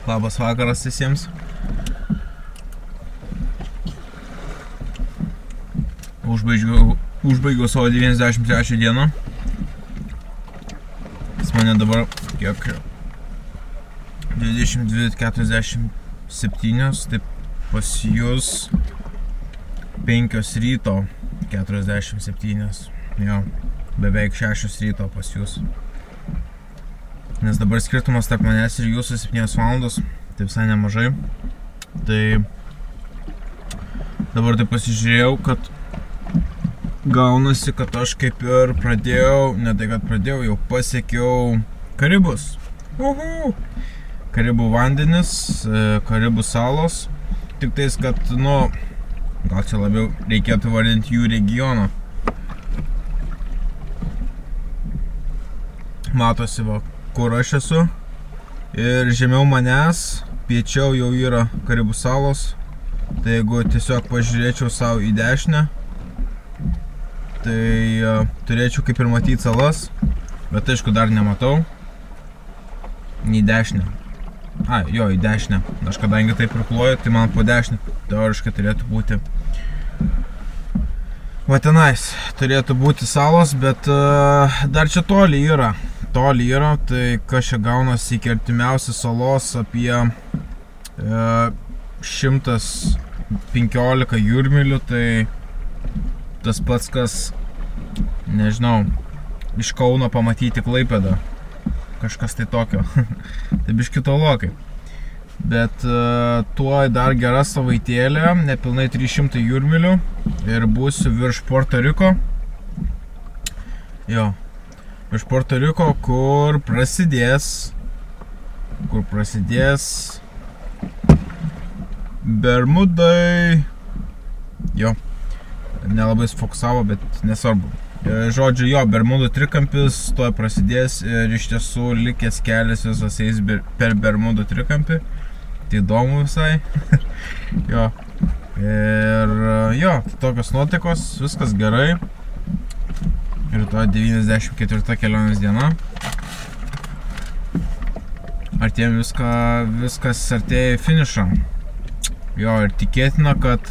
Labas vakaras visiems. Užbaigiau savo 93 dieną. Pas mane dabar kiek 22:47, taip pas jūs 5 ryto 47. Jo, beveik 6 ryto pas jūs. Nes dabar skirtumas tarp manęs ir jūsų 7 valandos, tai visai nemažai. Tai dabar tai pasižiūrėjau, kad gaunasi, kad aš kaip ir pradėjau, ne tai kad pradėjau, jau pasiekiau Karibus. Karibų vandenis, Karibų salos. Tik tais, kad, nu, gal čia labiau reikėtų vardinti jų regioną. Matosi, va, kur aš esu. Ir žemiau manęs, piečiau jau yra Karibų salos. Tai jeigu tiesiog pažiūrėčiau savo į dešinę, tai turėčiau kaip ir matyti salas, bet aišku dar nematau. Į dešinę. Jo, į dešinę. Aš kadangi taip priploju, tai man po dešinę teoriškai turėtų būti. Va tenais turėtų būti salos, bet dar čia toli yra. Tai kas čia gaunasi iki artimiausios salos apie 115 jūrmylių, tai tas pats, kas, nežinau, iš Kauno pamatyti Klaipėdą. Kažkas tai tokio. Tai biški tolokai. Bet tuo dar gera savaitėlė, nepilnai 300 jūrmylių ir būsiu virš Puerto Riko. Jo. Iš Puerto Riko, kur prasidės Bermudai. Jo, nelabai sufokusavo, bet nesvarbu. Žodžiu, jo, Bermudų trikampis tuoj prasidės ir iš tiesų likęs kelias visas eis per Bermudų trikampį. Tai įdomu visai. Jo. Ir jo, tokios nuotaikos, viskas gerai. Rytoj 94 kelionės diena. Artėjom viskas artėja į finišą. Jo, ir tikėtina, kad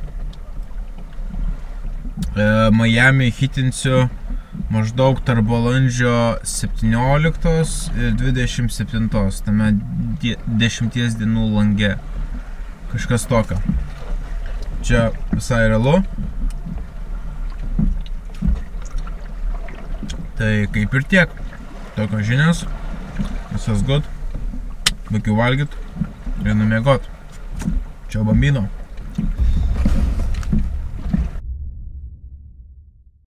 Miami hitinsiu maždaug tarp balandžio 17 ir 27, tame 10 dienų lange. Kažkas tokio. Čia visai realu. Tai kaip ir tiek. Tokios žinios. Visas good. Baigiu valgyt ir numiegot. Ciao bambino.